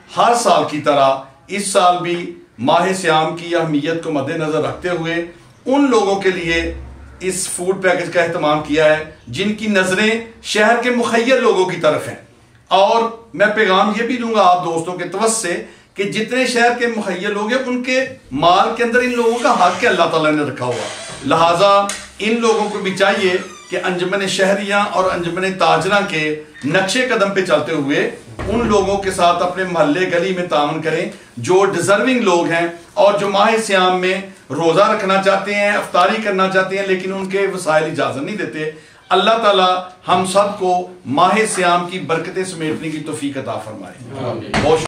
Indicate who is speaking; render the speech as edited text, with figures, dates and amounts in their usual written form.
Speaker 1: हर साल की तरह इस साल भी माह सियाम की अहमियत को मद्देनजर रखते हुए उन लोगों के लिए इस फूड पैकेज का एहतमाम किया है जिनकी नजरें शहर के मुखय्यर लोगों की तरफ हैं। और मैं पैगाम ये भी दूंगा आप दोस्तों के तवस से कि जितने शहर के मुखय्यर लोग हैं उनके माल के अंदर इन लोगों का हक अल्लाह ताला ने रखा हुआ, लिहाजा इन लोगों को भी चाहिए कि अंजुमन शहरियां और अंजुमन ताजरा के नक्शे कदम पे चलते हुए उन लोगों के साथ अपने मोहल्ले गली में तावन करें जो डिजर्विंग लोग हैं और जो माह सियाम में रोजा रखना चाहते हैं, अफ्तारी करना चाहते हैं, लेकिन उनके वसाइल इजाजत नहीं देते। अल्लाह ताला हम सबको माह सियाम की बरकतें समेटने की तौफीक अता फरमाए। बहुत